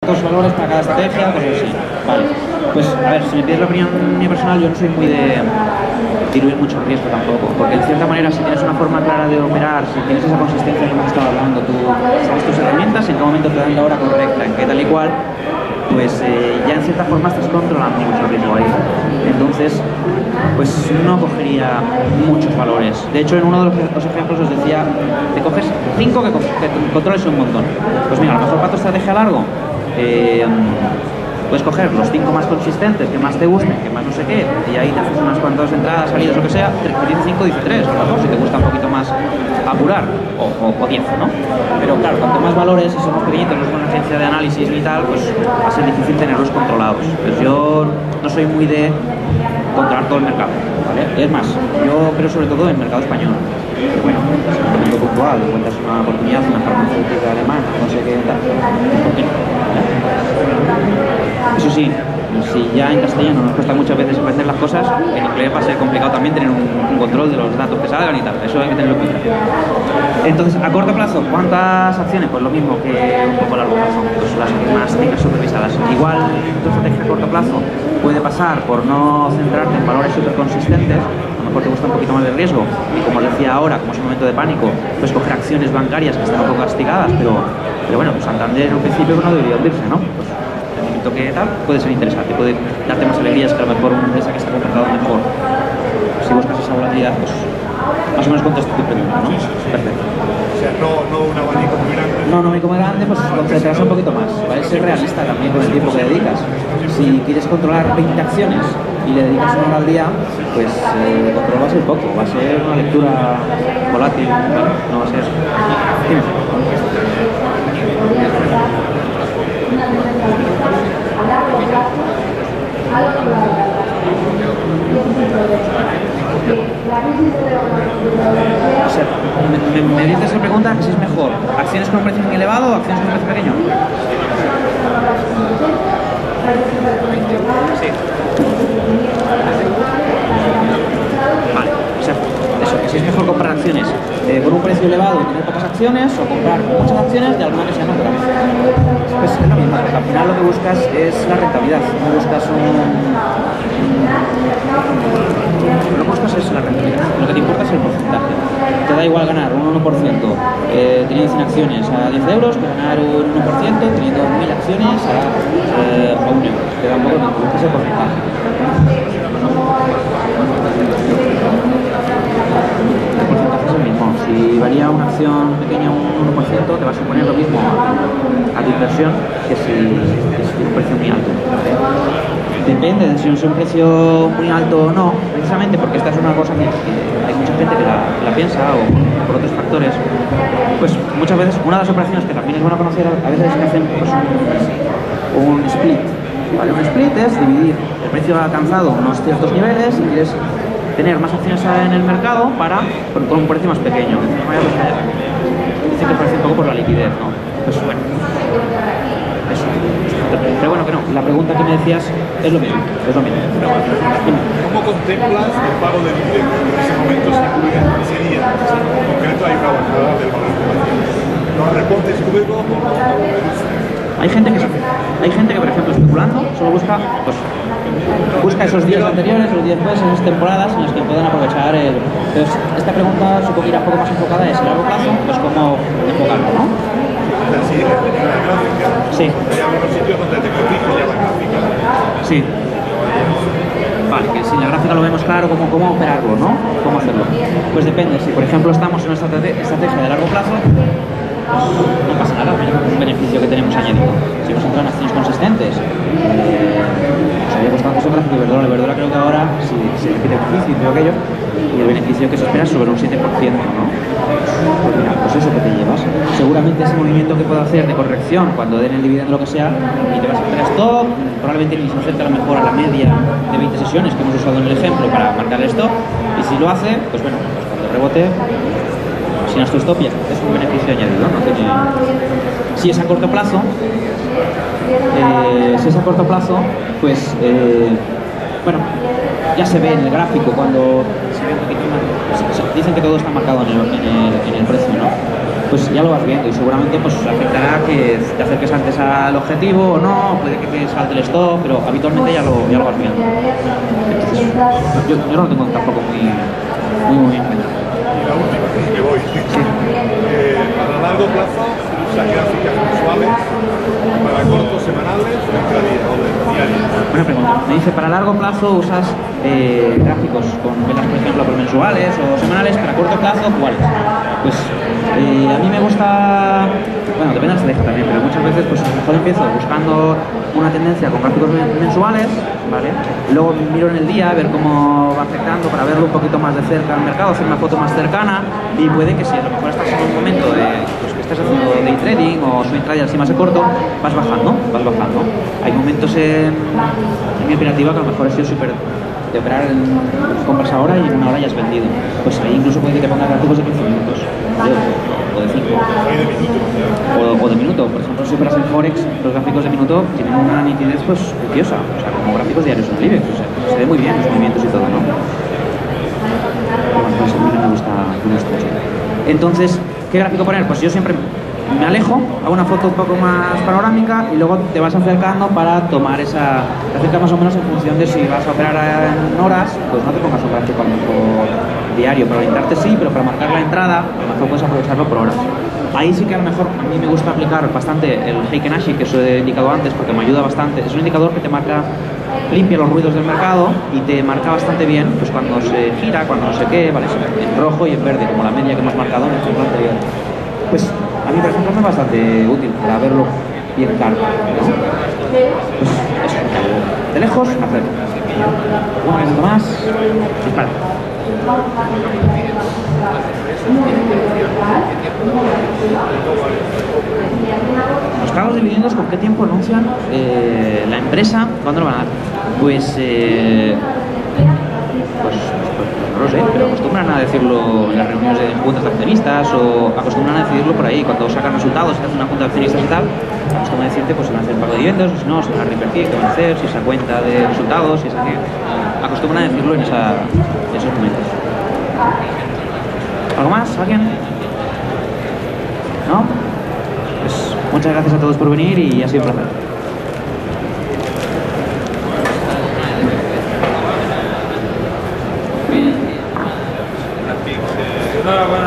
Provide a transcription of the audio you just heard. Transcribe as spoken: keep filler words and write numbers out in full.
ciertos valores para cada estrategia, cosas así. Vale. Pues, a ver, si me pides la opinión mía personal, yo no soy muy de diluir mucho el riesgo tampoco, porque en cierta manera, si tienes una forma clara de operar, si tienes esa consistencia que hemos estado hablando, tú sabes tus herramientas, en qué momento te dan la hora correcta, en qué tal y cual, pues eh, ya en cierta forma estás controlando mucho el riesgo ahí. Entonces, pues no cogería muchos valores. De hecho, en uno de los ejemplos os decía, te coges cinco que, que controles un montón. Pues mira, a lo mejor para tu estrategia a largo, eh, puedes coger los cinco más consistentes, que más te gusten, que más no sé qué, y ahí te haces unas cuantas entradas, salidas, lo que sea, que dice cinco, dice tres, a lo mejor si te gusta un poquito más apurar, o, o, o diez, ¿no? Pero claro, cuanto más valores, si somos pequeñitos, no es una agencia de análisis ni tal, pues va a ser difícil tenerlos controlados. Pues yo no soy muy de controlar todo el mercado, ¿vale? Es más, yo creo sobre todo en el mercado español. Que bueno, es un momento puntual, encuentras una oportunidad, una farmacéutica alemana, no sé qué tal, ¿por qué no? Eso sí, si ya en castellano nos cuesta muchas veces aprender las cosas, en inglés va a ser complicado también tener un, un control de los datos que salgan y tal, eso hay que tenerlo en cuenta. Entonces, a corto plazo, ¿cuántas acciones? Pues lo mismo que un poco a largo plazo, pues las que más tengas supervisadas. Igual tu estrategia a corto plazo puede pasar por no centrarte en valores súper consistentes, a lo mejor te gusta un poquito más el riesgo, y como os decía ahora, como es un momento de pánico, pues coger acciones bancarias que están un poco castigadas, pero, pero bueno, pues Santander en un principio no debería hundirse, ¿no? Pues, que tal, puede ser interesante, puede darte más alegrías que a lo mejor una empresa que está comportando mejor. Si buscas esa volatilidad, pues más o menos contesto tu pregunta, ¿no? Perfecto. O sea, no, no un abanico muy grande. No, no muy como grande, pues concentrarse un poquito más, ¿vale? Ser realista también con el tiempo que dedicas. Si quieres controlar veinte acciones y le dedicas una hora al día, pues eh, control va a ser poco, va a ser una lectura volátil, ¿vale? No va a ser... Dime. O sea, me, me, me dices esa pregunta, si es mejor, ¿acciones con un precio muy elevado o acciones con un precio pequeño? Sí. Vale, o sea, eso, que si es mejor comprar acciones eh, con un precio elevado y tener pocas acciones, o comprar muchas acciones de alguna que sea más grande. Pues es lo mismo, porque al final lo que buscas es la rentabilidad, no buscas un... Lo que buscas es la rentabilidad, lo que te importa es el porcentaje. Te da igual ganar un uno por ciento eh, teniendo cien acciones a diez euros que ganar un uno por ciento teniendo mil acciones a, eh, a un euro. Te da un poco de tiempo, buscas el porcentaje. El porcentaje es el mismo. Si varía una acción pequeña un uno por ciento, te va a suponer lo mismo a, a tu inversión que si, que si tiene un precio muy alto. Depende de si es un precio muy alto o no, precisamente porque esta es una cosa que, que hay mucha gente que la, que la piensa o por otros factores. Pues muchas veces una de las operaciones que también es bueno conocer a veces es que hacen pues, un, un split. ¿Vale? Un split es dividir el precio alcanzado unos ciertos niveles y quieres tener más acciones en el mercado para con un precio más pequeño. De alguna manera, pues, dice que parece un poco por la liquidez, ¿no? Pues bueno, eso. Pero bueno, que no, la pregunta que me decías es lo mismo, es lo mismo. ¿Cómo contemplas el pago de dividendos? En ese momento se incluye ese día. En concreto hay una bajada del valor comercial. ¿Los reportes luego o no? Hay gente que hay gente que, por ejemplo, especulando, solo busca, pues, busca esos días anteriores, los días después, esas temporadas en las que puedan aprovechar el... Entonces, esta pregunta supongo que irá un poco más enfocada es a largo plazo, pues cómo enfocarlo, ¿no? Sí, sí. Hay algunos sitios donde te corriges ya la gráfica. Sí. Vale, que si la gráfica lo vemos claro, cómo, cómo operarlo, ¿no? ¿Cómo hacerlo? Pues depende, si por ejemplo estamos en una estrategia de largo plazo, no pasa nada, mira, un beneficio que tenemos añadido. Si hemos entrado en acciones consistentes, eh, nos había costado antes el gráfico de Iberdrola. Iberdrola creo que ahora, si se repite el beneficio y todo aquello, y el beneficio que se espera es sobre un siete por ciento, ¿no? Pues mira, pues eso que te llevas. Seguramente ese movimiento que puedo hacer de corrección cuando den el dividendo lo que sea, y te vas a hacer stop, probablemente ni se acerca a lo mejor a la media de veinte sesiones que hemos usado en el ejemplo para marcar el stop, y si lo hace, pues bueno, pues cuando rebote, sin tu stop ya es un beneficio añadido, ¿no? Tiene... Si es a corto plazo, eh, si es a corto plazo, pues eh, bueno, ya se ve en el gráfico cuando se ve un poquito más, dicen que todo está marcado en el, en el, en el precio, ¿no? pues ya lo vas viendo y seguramente pues afectará que te acerques antes al objetivo o no, puede que te salte el stop, pero habitualmente ya lo, ya lo vas viendo. Entonces, yo, yo no lo tengo tampoco muy, muy, muy bien. Y la última, que me voy. Sí. Eh, para largo plazo, usa gráficas mensuales, para cortos semanales, o intradía o de diarios. Buena pregunta. Me dice, para largo plazo usas eh, gráficos con velas, por ejemplo, por mensuales o semanales, para corto plazo, ¿cuáles? Pues eh, a mí me gusta, bueno, depende de la estrategia también, pero muchas veces pues a lo mejor empiezo buscando una tendencia con gráficos mensuales, ¿vale? Luego miro en el día a ver cómo va afectando para verlo un poquito más de cerca al mercado, hacer una foto más cercana y puede que si a lo mejor estás en un momento de, pues, que estás haciendo day trading o swing trading así más de corto, vas bajando, vas bajando. Hay momentos en, en mi operativa que a lo mejor he sido súper de operar en compras ahora y en una hora ya has vendido. Pues ahí incluso puede que te pongas gráficos de quince minutos, ¿vale? O de cinco. O, o de minuto. Por ejemplo, si operas en Forex, los gráficos de minuto tienen una nitidez pues preciosa, o sea, como gráficos diarios en el IBEX, o sea, se ve muy bien los movimientos y todo, ¿no? Pero bueno, pues a mí no me gusta, no me gusta mucho. Entonces, ¿qué gráfico poner? Pues yo siempre me alejo, hago una foto un poco más panorámica y luego te vas acercando para tomar esa... Te acercas más o menos en función de si vas a operar en horas, pues no te pongas un gráfico a lo mejor diario, para orientarte sí, pero para marcar la entrada, a lo mejor puedes aprovecharlo por horas. Ahí sí que a lo mejor a mí me gusta aplicar bastante el Heiken Ashi, que os he indicado antes, porque me ayuda bastante. Es un indicador que te marca, limpia los ruidos del mercado y te marca bastante bien pues cuando se gira, cuando no sé qué, vale, en rojo y en verde, como la media que hemos marcado en el ejemplo anterior. Pues a mí, por ejemplo, me es bastante útil para verlo bien claro, ¿no? Pues eso, de lejos, hacer un minuto más, dispara. Los pagos de dividendos, ¿con qué tiempo anuncian eh, la empresa? ¿Cuándo lo van a dar? Pues, eh, pues, pues no lo sé, pero acostumbran a decirlo en las reuniones de juntas de accionistas o acostumbran a decidirlo por ahí, cuando sacan resultados, se hace una junta de accionistas y tal, acostumbran a decirte pues si van a hacer pago de dividendos, si no, si van a reinvertir, qué van a hacer, si esa cuenta de resultados, si esa que... Acostumbran a decirlo en, esa, en esos momentos. ¿Algo más? ¿Alguien? ¿No? Pues muchas gracias a todos por venir y ha sido un placer. Enhorabuena.